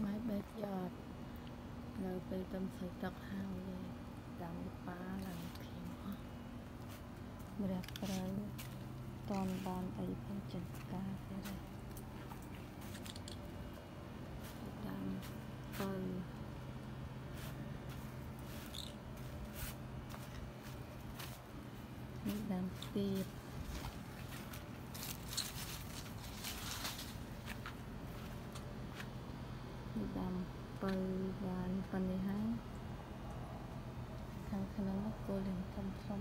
máy bếp giọt rồi bị tâm sự tật hào về đầm phá là khiếm đẹp rồi toàn bàn ấy bên chân ca thế này đầm phơi đầm tiệp đầm phơi bàn phần này hả thằng khăn nó cô lên thăm thăm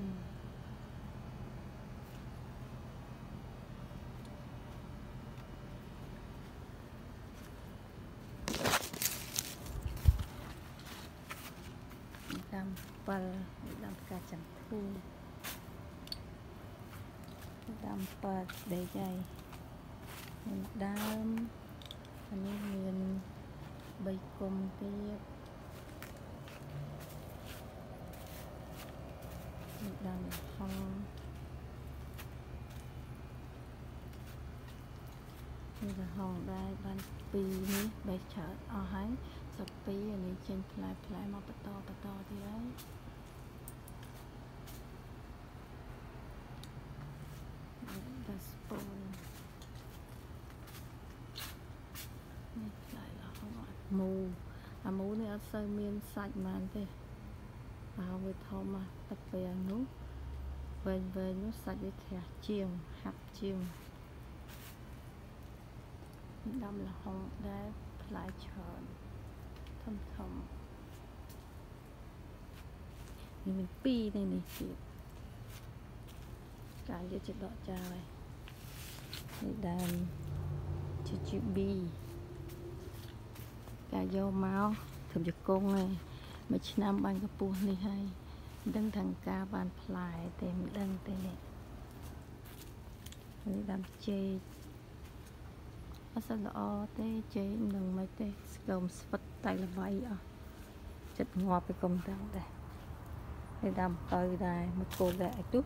đầm phơi đầm cà chẳng thu đầm phơi để dày đầm anh ấy miền bay cùng tiếp đầm hong như là hong đây ban pi ní bay chợ ở hái sập pi anh ấy trên plai mà bắt to thì đấy the spoon lại là không mù mù này ở sơi miên sạch mà thế với thơm mà tập về nút về nút sạch với thẻ chiềng hạt chiềng đâm là hồng đá lại tròn thâm thì mình pi đây này chị cái cho chị đọ trai này đàn chị bi cái dâu máu thầm cho công này mà chị nam ban cái buồn này hay đăng thằng ca ban lại tìm đăng tên này đam chê ở sau đó thế chế đừng mấy thế gồm vật tay là vậy chật ngọt cái công tao đây để đam tới đây một cô lại tút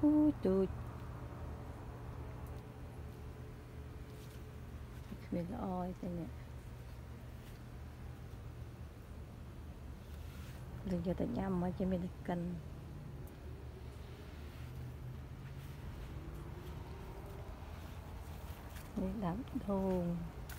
mình oi thế này đừng cho tận nhâm mà cho mình được cần để đám thùng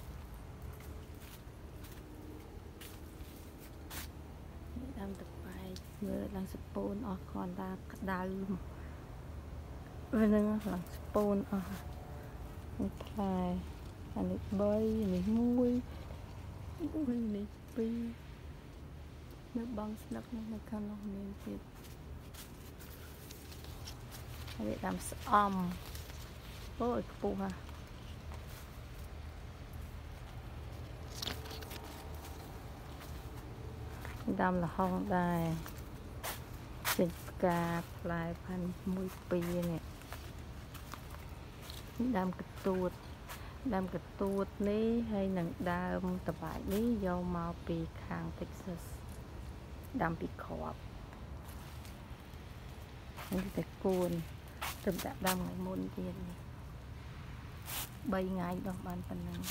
để đám tập bài người đang spoon ở còn ta đào bên đây là spoon ở một bài anh ấy bơi này muối này pi nước băng sẵn nó khăn lòng nên thiệt để làm ôm ôi phụ hả đâm là hông đây trên cà lạiพัน mũi pi này đâm cái tuột ní hay nặng đâm tập bài ní do màu pi khang Texas đâm pi khọpนี่แต่กูนตึมแต่ดำไงมนเทียนใบไงดอกบานปันนัง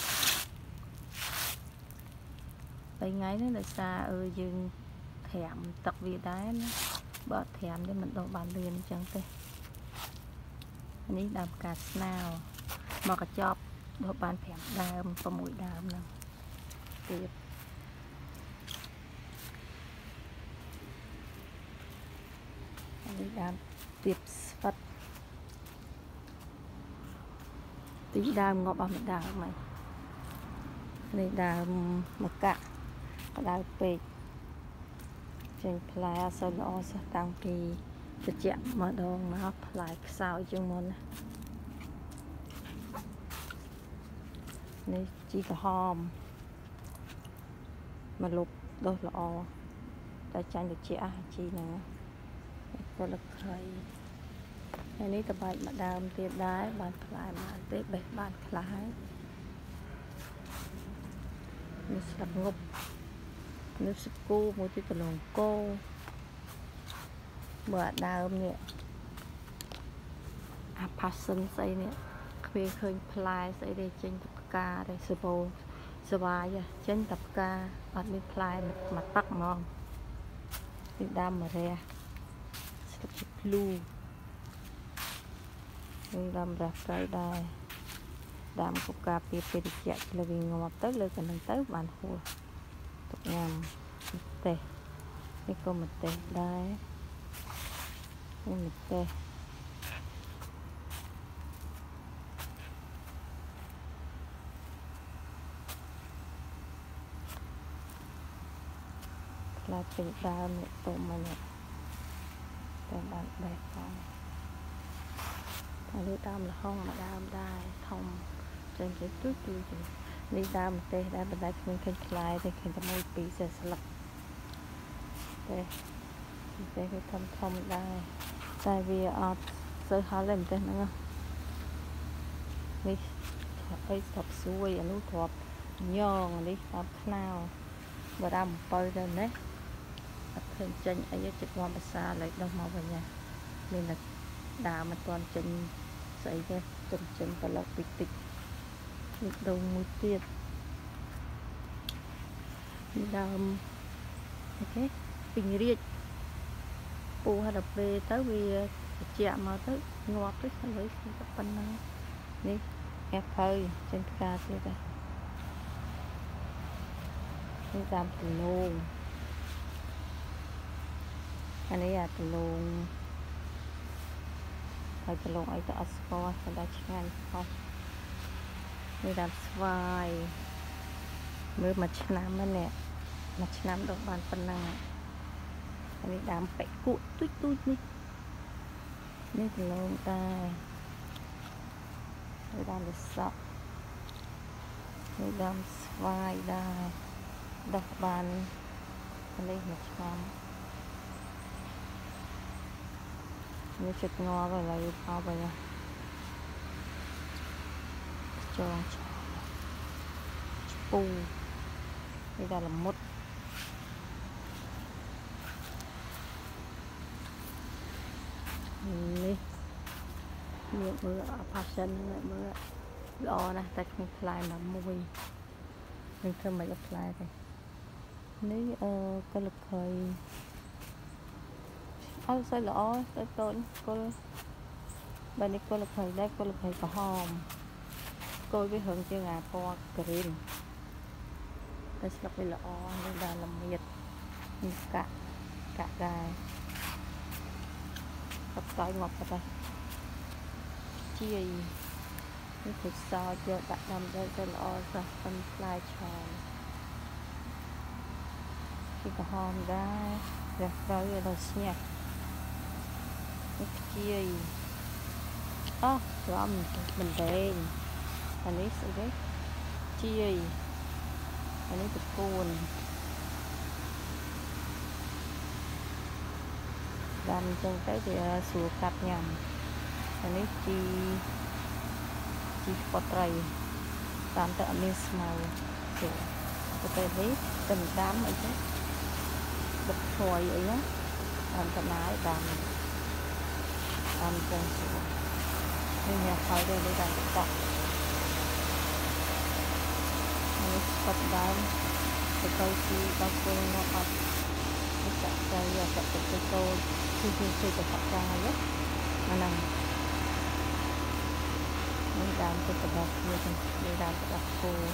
ใบไงนั่นlà xa dừng thèm tập vì đá bỏ thèm để mình đổ bàn liền chẳng tê anh ấy đầm cà nào mà cả chọp đổ bàn thèm đàm và mũi đàm nào tiếp đam tiệp phật tí đam ngọt bằng đào mày này đào một cạ đào pê trên playa sau đó sẽ tăng thì thực chạm mà đồ nó lại sao chung môn này chỉ có hòm mà lục đôi lọ ta tranh được trẻ chi nữaก็ละใครอันนี้ตะไบมาดามเตียบได้บานคลายมาเตะเบะบานคลายมีสลับงบนึกสกูมูที่ตะลงโก้เมื่อดาวเนี่ยพัสซันใส่เนี่ยเคยพลายใส่ได้เจนตะกาได้สโปស្វាយចេញតែផ្កាអត់មានផ្លែមកតាក់ហ្មងនេះដើមមរះស្លឹកជាភ្លូនេះដើមរះប្រៃដែរដើមកុកការពារពេលត្រជាក់លើវាងាប់ទៅលើកណ្ដឹងទៅបានហួសទុកញ៉ាំម្ទេសនេះក៏ម្ទេសដែរនេះម្ទេសផ្លែពេញដើមនេះទុំមកនេះតែបានបេះផងហើយនេះដើមល្ហុងមួយដើមដែរធំចេញទៅទូចនេះដើមម្ទេសដែរបណ្ដៃគ្មានឃើញផ្លែទេឃើញតែមួយពីរសេះស្លឹកទេម្ទេសវាធំដែរតែវាអត់សូវហល់ទេម្ទេសហ្នឹងនេះអីស្រាប់ស្រួយអានោះធ្លាប់ញងនេះស្រាប់ខ្នោបារាំង7ទៅនេះអត់ឃើញចេញអីចិត្តងាប់ភាសាឡើយដោះមកវិញមានតែដើមមិនទាន់ចេញស្អីទេចេញប្រឡប់តិចនេះដងមួយទៀតនេះដើមអូខេពេញរាជពូហើយដល់ពេលទៅវាត្រជាក់មកទៅងាប់ទៅស្លុយតែប៉ុណ្ណឹងនេះអែបហើយចេញផ្កាទៀតដែរនេះដើមដំឡូងអានេះអាដំឡូងហើយដំឡូងអីទៅអត់ស្គាល់តែដល់ឆ្ងាញ់ខុសនេះដើមស្វាយមើលមួយឆ្នាំហ្នឹងនេះមួយឆ្នាំដល់បានប៉ុណ្ណឹងអានេះដើមពេកគក់ទូចនេះដំឡូងដែរនេះដើមលសក់នេះដើមស្វាយដែរដោះបាននេះមួយឆ្នាំនេះចិត្តងាប់ហើយឡើយផលไปចងឆ្ពូនេះដល់ល្មុតនេះមានមើលផាសិនមើលល្អណាស់តែគ្មានផ្លែណាមួយនឹងធ្វើមិនអត់ផ្លែទេនេះកលខុយអត់សូវល្អទៅតូនគល់បើនេះគល់ខុយដែរគល់ខុយក្រហមគល់វារឹងជាងអាពណ៌ក្រៀមតែស្លឹកវាល្អនេះដល់ល្មៀតនេះកាក់ដែរអត់ស្គាល់ងាប់ទៅជាយនេះគឺសោយកដាក់ដាំទៅល្អសោះប៉ុនផ្លែឆាពីក្រហមដែររះត្រូវដល់ស្ញាក់នេះជាយអូរំមិនដេញអានេះស្អីគេជាយអានេះតកូនដាំអញ្ចឹងទៅវាស្រួលកាត់ញ៉ាំអានេះជីស្ពតត្រីតាមទៅអត់មានស្មៅស្រួលទៅពេលនេះទៅដាំអីទៅបិទឈ្ងុយអីណាតាមកណាយដាំចឹងស្រួលនេះញ៉ាំហើយទៅនេះដាំតក់នេះស្ពតដើមទៅជីដល់គល់មកអត់នេះចាក់ទៅយកទៅទៅគឺទៅសក់ចាយណាហ្នឹងនេះដើមទៅរបស់គ្នានេះដើមរបស់គោ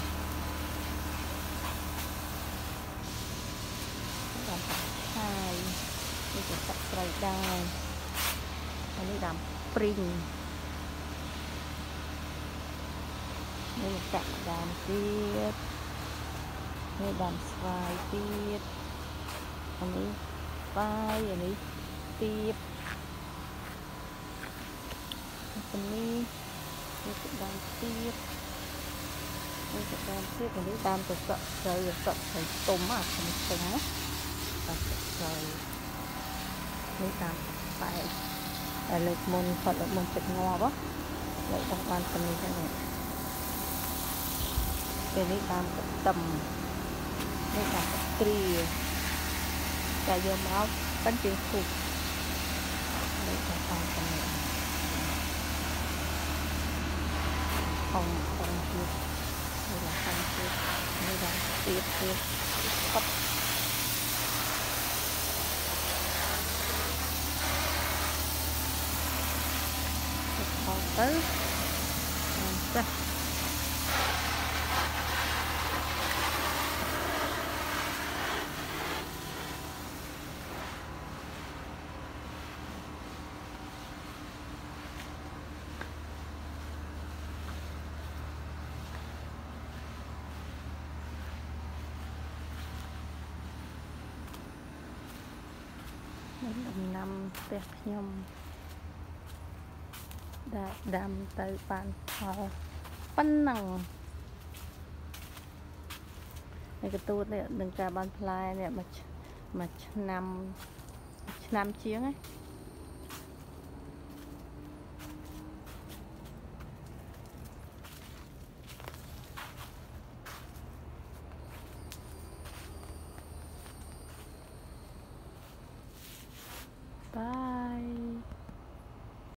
ដើមឆាយនេះទៅសាក់ស្រូវដែរហើយនេះដើមព្រីងនេះចាក់ដើមទៀតនេះដើមស្វាយទៀតអានេះបាយអានេះទៀបនេះដើមទៀបនេះដើមទៀបអានេះដើមទៅសក់ស្រូវសក់ស្រូវទុំអាទុំណាដើមសក់ស្រូវនេះដើមបែកតែលើកមុនគាត់លើកមុនចិត្តងាប់លើកដល់បានប៉ុណ្្នេះហ្នឹងពេលនេះដើមកទឹមនេះដើមគ្រាតែយកមកប៉ិនជាងធូបនេះតែតាមប៉ុណ្្នេះហងទៀតនេះlà ខាងទៀតទៀតផុតខោទៅចាស់ដំណាំផ្ទះខ្ញុំដែលដាំទៅបានផលប៉ុណ្ណឹងនេះកទូតនេះនឹងការបានផ្លែនេះមួយឆ្នាំជាង